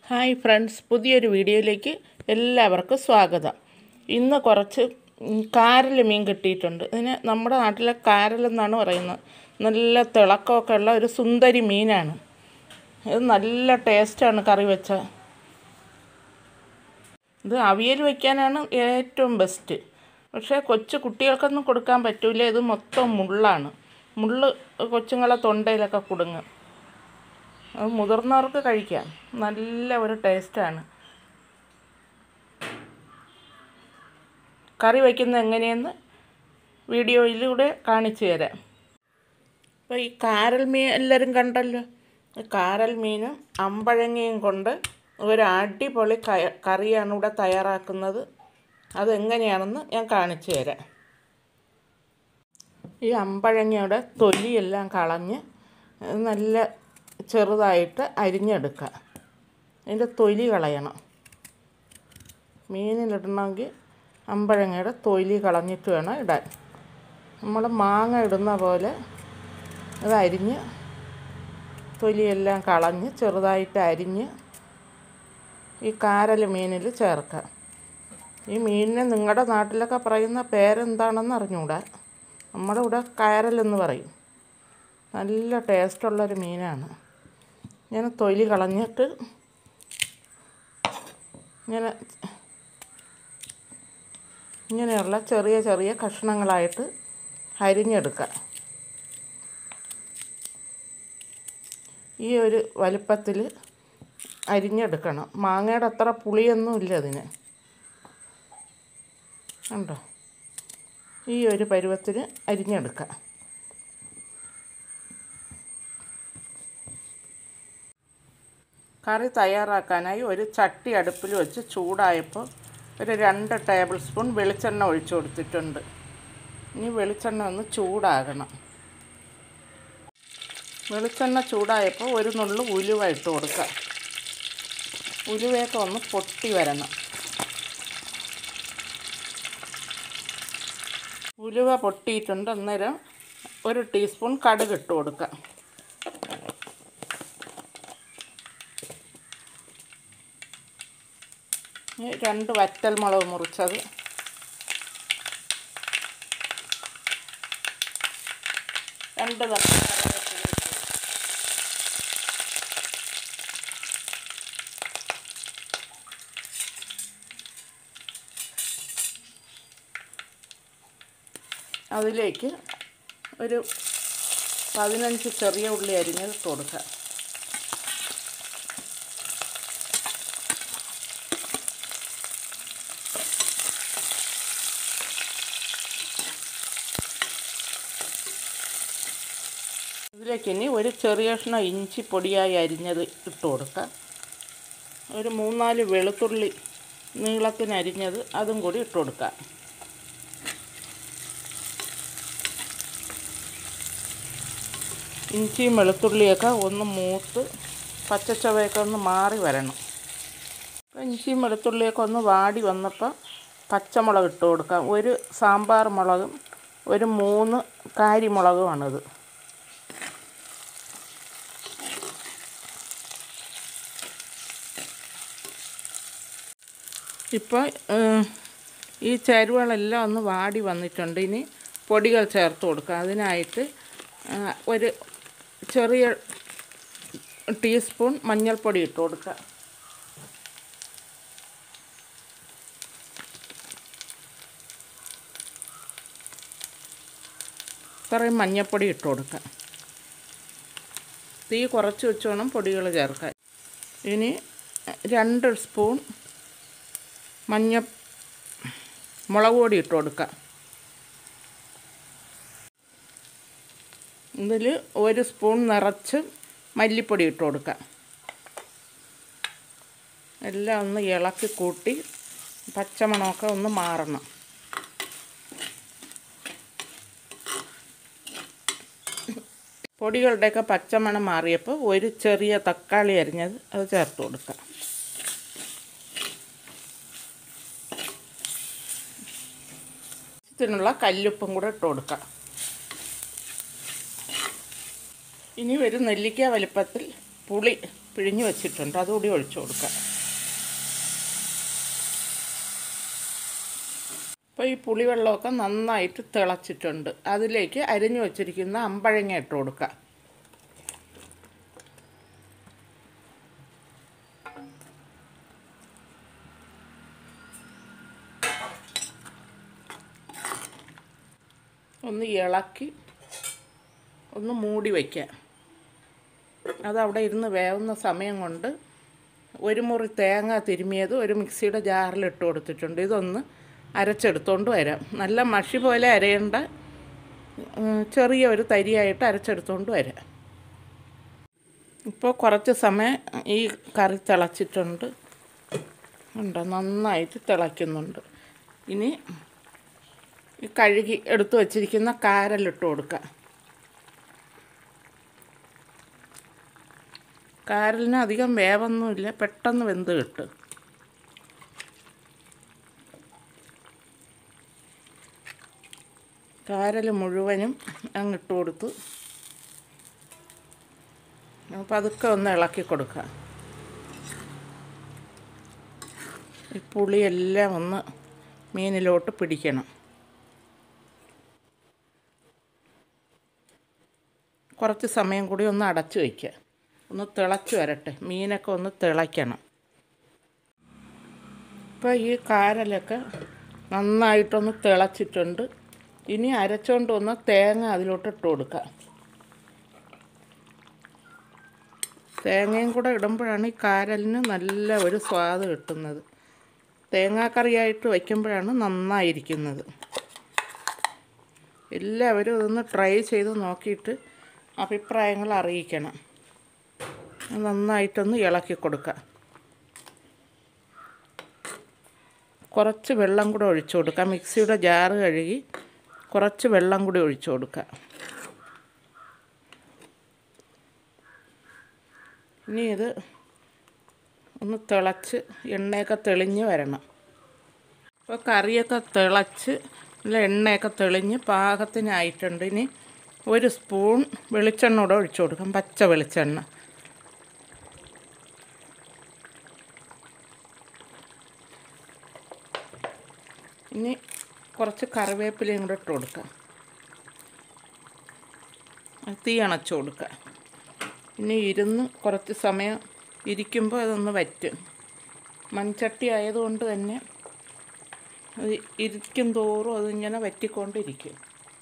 Hi friends, പുതിയൊരു വീഡിയോയിലേക്ക് എല്ലാവർക്കും സ്വാഗതം. ഇന്ന് കുറച്ച് കാരൽ മീൻ കിട്ടിയിട്ടുണ്ട്. ഇതിന് നമ്മുടെ നാട്ടിലെ കാരലെന്നാണ് പറയുന്നത്. നല്ല തിളക്കമൊക്കെ ഉള്ള ഒരു സുന്ദരി മീനാണ്. ഇത് നല്ല ടേസ്റ്റാണ് കറി വെച്ചാൽ. ഇത് അവിയൽ വയ്ക്കാനാണ് ഏറ്റവും ബെസ്റ്റ്. പക്ഷേ കൊച്ചു കുട്ടികൾക്കൊന്നും കൊടുക്കാൻ പറ്റില്ല. ഇത് മൊത്തം മുള്ളാണ്. മുള്ള് കൊച്ചുങ്ങളെ തൊണ്ടയിലൊക്കെ കുടുങ്ങും. അത് മുതിർന്നവർക്ക് കഴിക്കാം. നല്ല ഒരു ടേസ്റ്റാണ്. കറി വയ്ക്കുന്നത് എങ്ങനെയെന്ന് വീഡിയോയിലൂടെ കാണിച്ചു തരാം. അപ്പോൾ ഈ കാരൽ മീൻ എല്ലാവരും കണ്ടല്ലോ. കാരൽ മീനും അമ്പഴങ്ങയും കൊണ്ട് ഒരു അടിപൊളി കറിയാണ് ഇവിടെ തയ്യാറാക്കുന്നത്. അതെങ്ങനെയാണെന്ന് ഞാൻ കാണിച്ചു തരാം. ഈ അമ്പഴങ്ങയുടെ തൊലിയെല്ലാം കളഞ്ഞ് നല്ല ചെറുതായിട്ട് അരിഞ്ഞെടുക്കുക. അതിൻ്റെ തൊലി കളയണം. മീനിലിടണമെങ്കിൽ അമ്പഴങ്ങയുടെ തൊലി കളഞ്ഞിട്ട് വേണം ഇടാൻ. നമ്മൾ മാങ്ങ ഇടുന്ന പോലെ അത് അരിഞ്ഞ് തൊലിയെല്ലാം കളഞ്ഞ് ചെറുതായിട്ട് അരിഞ്ഞ് ഈ കാരൽ മീനിൽ ചേർക്കുക. ഈ മീനിനെ നിങ്ങളുടെ നാട്ടിലൊക്കെ പറയുന്ന പേരെന്താണെന്ന് അറിഞ്ഞുകൂടാ. നമ്മുടെ ഇവിടെ കാരലെന്ന് പറയും. നല്ല ടേസ്റ്റുള്ളൊരു മീനാണ്. ഇങ്ങനെ തൊലി കളഞ്ഞിട്ട് ഇങ്ങനെയുള്ള ചെറിയ ചെറിയ കഷ്ണങ്ങളായിട്ട് അരിഞ്ഞെടുക്കുക. ഈ ഒരു വലുപ്പത്തിൽ അരിഞ്ഞെടുക്കണം. മാങ്ങയുടെ അത്ര പുളിയൊന്നും ഇല്ല അതിന്. കണ്ടോ? ഈ ഒരു പരുവത്തിന് അരിഞ്ഞെടുക്കുക. കറി തയ്യാറാക്കാനായി ഒരു ചട്ടി അടുപ്പിൽ വെച്ച് ചൂടായപ്പോൾ ഒരു 2 ടേബിൾ സ്പൂൺ വെളിച്ചെണ്ണ ഒഴിച്ചു കൊടുത്തിട്ടുണ്ട്. ഇനി വെളിച്ചെണ്ണ ഒന്ന് ചൂടാകണം. വെളിച്ചെണ്ണ ചൂടായപ്പോൾ ഒരു നുള്ളു ഉലുവ ഇട്ട് കൊടുക്കുക. ഉലുവയൊക്കെ ഒന്ന് പൊട്ടി വരണം. ഉലുവ പൊട്ടിയിട്ടുണ്ട്. അന്നേരം 1 ടീസ്പൂൺ കടുക് ഇട്ട് കൊടുക്കുക. രണ്ട് വറ്റൽമുളക് മുറിച്ചത്, 2 കഷ്ണം അതിലേക്ക് ഒരു 15 ചെറിയ ഉള്ളി അരിഞ്ഞത് കൊടുക്കുക. ഇതിലേക്ക് ഇനി ഒരു ചെറിയ കഷ്ണം ഇഞ്ചി പൊടിയായി അരിഞ്ഞത് ഇട്ട് കൊടുക്കുക. ഒരു 3-4 വെളുത്തുള്ളി നീളത്തിന് അരിഞ്ഞത് അതും കൂടി ഇട്ട് കൊടുക്കുക. ഇഞ്ചിയും വെളുത്തുള്ളിയൊക്കെ ഒന്ന് മൂത്ത് പച്ചച്ചവയൊക്കെ ഒന്ന് മാറി വരണം. ഇഞ്ചിയും വെളുത്തുള്ളിയൊക്കെ ഒന്ന് വാടി വന്നപ്പോൾ പച്ചമുളക് ഇട്ട് കൊടുക്കാം. ഒരു സാമ്പാർ മുളകും ഒരു 3 കാരിമുളകുമാണിത്. ഇപ്പോൾ ഈ ചേരുവകളെല്ലാം ഒന്ന് വാടി വന്നിട്ടുണ്ട്. ഇനി പൊടികൾ ചേർത്ത് കൊടുക്കുക. അതിനായിട്ട് ഒരു ചെറിയ ടീസ്പൂൺ മഞ്ഞൾപ്പൊടി ഇട്ട് കൊടുക്കുക. ഇത്രയും മഞ്ഞൾപ്പൊടി ഇട്ട് കൊടുക്കുക. തീ കുറച്ച് വെച്ച് വേണം പൊടികൾ ചേർക്കാൻ. ഇനി 2 സ്പൂൺ മുളക് പൊടി ഇട്ട് കൊടുക്കുക. ഇതിൽ 1 സ്പൂൺ നിറച്ച് മല്ലിപ്പൊടി ഇട്ട് കൊടുക്കുക. എല്ലാം ഒന്ന് ഇളക്കി കൂട്ടി പച്ചമണമൊക്കെ ഒന്ന് മാറണം. പൊടികളുടെയൊക്കെ പച്ചമണം മാറിയപ്പോൾ ഒരു ചെറിയ തക്കാളി അരിഞ്ഞത് അത് ചേർത്ത് കൊടുക്കുക. ഇതിനുള്ള കല്ലുപ്പും കൂടെ ഇട്ട് കൊടുക്കുക. ഇനി ഒരു നെല്ലിക്ക വലിപ്പത്തിൽ പുളി പിഴിഞ്ഞ് വെച്ചിട്ടുണ്ട്, അതുകൂടി ഒഴിച്ചു കൊടുക്കാം. അപ്പോൾ ഈ പുളിവെള്ളമൊക്കെ നന്നായിട്ട് തിളച്ചിട്ടുണ്ട്. അതിലേക്ക് അരിഞ്ഞു വച്ചിരിക്കുന്ന അമ്പഴങ്ങ ഇട്ട് കൊടുക്കാം. ഒന്ന് ഇളക്കി ഒന്ന് മൂടി വയ്ക്കാം. അതവിടെ ഇരുന്ന് വേവുന്ന സമയം കൊണ്ട് ഒരു മുറി തേങ്ങ തിരുമിയത് ഒരു മിക്സിയുടെ ജാറിലിട്ട് കൊടുത്തിട്ടുണ്ട്. ഇതൊന്ന് അരച്ചെടുത്തോണ്ട് വരാം. നല്ല മഷി പോലെ അരയേണ്ട, ചെറിയ ഒരു തരിയായിട്ട് അരച്ചെടുത്തോണ്ട് വരാം. ഇപ്പോൾ കുറച്ച് സമയം ഈ കറി തിളച്ചിട്ടുണ്ട്, ഉണ്ടോ, നന്നായിട്ട് തിളയ്ക്കുന്നുണ്ട്. ഇനി ഈ കഴുകി എടുത്ത് വച്ചിരിക്കുന്ന കാരലിട്ട് കൊടുക്കാം. കാരലിന് അധികം വേവൊന്നുമില്ല, പെട്ടെന്ന് വെന്ത് കിട്ടും. കാരൽ മുഴുവനും അങ്ങിട്ട് കൊടുത്ത് പതുക്കെ ഒന്ന് ഇളക്കി കൊടുക്കാം. ഈ പുളിയെല്ലാം ഒന്ന് മീനിലോട്ട് പിടിക്കണം. കുറച്ച് സമയം കൂടി ഒന്ന് അടച്ചു വയ്ക്കുക, ഒന്ന് തിളച്ച് വരട്ടെ, മീനൊക്കെ ഒന്ന് തിളയ്ക്കണം. ഇപ്പോൾ ഈ കാരലൊക്കെ നന്നായിട്ടൊന്ന് തിളച്ചിട്ടുണ്ട്. ഇനി അരച്ചുകൊണ്ട് വന്ന് തേങ്ങ അതിലോട്ട് ഇട്ട് കൊടുക്കാം. തേങ്ങയും കൂടെ ഇടുമ്പോഴാണ് ഈ കാരലിന് നല്ല ഒരു സ്വാദ് കിട്ടുന്നത്. തേങ്ങാക്കറിയായിട്ട് വയ്ക്കുമ്പോഴാണ് നന്നായിരിക്കുന്നത്. എല്ലാവരും ഇതൊന്ന് ട്രൈ ചെയ്ത് നോക്കിയിട്ട് അഭിപ്രായങ്ങൾ അറിയിക്കണം. നന്നായിട്ടൊന്ന് ഇളക്കി കൊടുക്കുക. കുറച്ച് വെള്ളം കൂടെ ഒഴിച്ചു കൊടുക്കുക. മിക്സിയുടെ ജാറ് കഴുകി കുറച്ച് വെള്ളം കൂടി ഒഴിച്ചു കൊടുക്കുക. ഇനി ഇത് ഒന്ന് തിളച്ച് എണ്ണയൊക്കെ തെളിഞ്ഞ് വരണം. അപ്പോൾ കറിയൊക്കെ തിളച്ച് നല്ല എണ്ണയൊക്കെ തെളിഞ്ഞ് പാകത്തിനായിട്ടുണ്ട്. ഇനി ഒരു സ്പൂൺ വെളിച്ചെണ്ണ കൂടെ ഒഴിച്ചു കൊടുക്കാം, പച്ച വെളിച്ചെണ്ണ. ഇനി കുറച്ച് കറിവേപ്പിലയും കൂടെ ഇട്ട് കൊടുക്കാം. തീ അണച്ചു കൊടുക്കുക. ഇനി ഇരുന്ന് കുറച്ച് സമയം ഇരിക്കുമ്പോൾ അതൊന്ന് വറ്റും. മൺചട്ടി ആയതുകൊണ്ട് തന്നെ അത് ഇരിക്കും തോറും അതിങ്ങനെ വറ്റിക്കൊണ്ടിരിക്കും.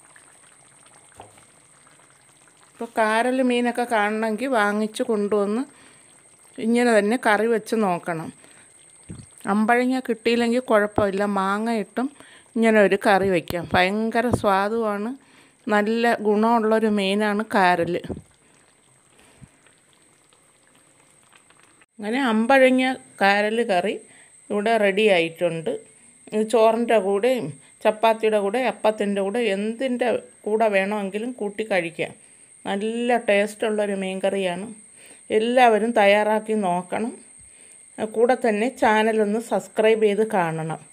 ഇപ്പോൾ കാരൽ മീനൊക്കെ കാണണമെങ്കിൽ വാങ്ങിച്ച് കൊണ്ടുവന്ന് ഇങ്ങനെ തന്നെ കറി വെച്ച് നോക്കണം. അമ്പഴങ്ങ കിട്ടിയില്ലെങ്കിൽ കുഴപ്പമില്ല, മാങ്ങ ഇട്ടും ഇങ്ങനെ ഒരു കറി വയ്ക്കാം. ഭയങ്കര സ്വാദുമാണ്, നല്ല ഗുണമുള്ളൊരു മീനാണ് കാരൽ. അങ്ങനെ അമ്പഴങ്ങ കാരൽ കറി ഇവിടെ റെഡി ആയിട്ടുണ്ട്. ഇത് ചോറിൻ്റെ കൂടെയും ചപ്പാത്തിയുടെ കൂടെ അപ്പത്തിൻ്റെ കൂടെ എന്തിൻ്റെ കൂടെ വേണമെങ്കിലും കൂട്ടി കഴിക്കാം. നല്ല ടേസ്റ്റുള്ളൊരു മീൻ കറിയാണ്. എല്ലാവരും തയ്യാറാക്കി നോക്കണം. കൂടെ തന്നെ ചാനലൊന്ന് സബ്സ്ക്രൈബ് ചെയ്ത് കാണണം.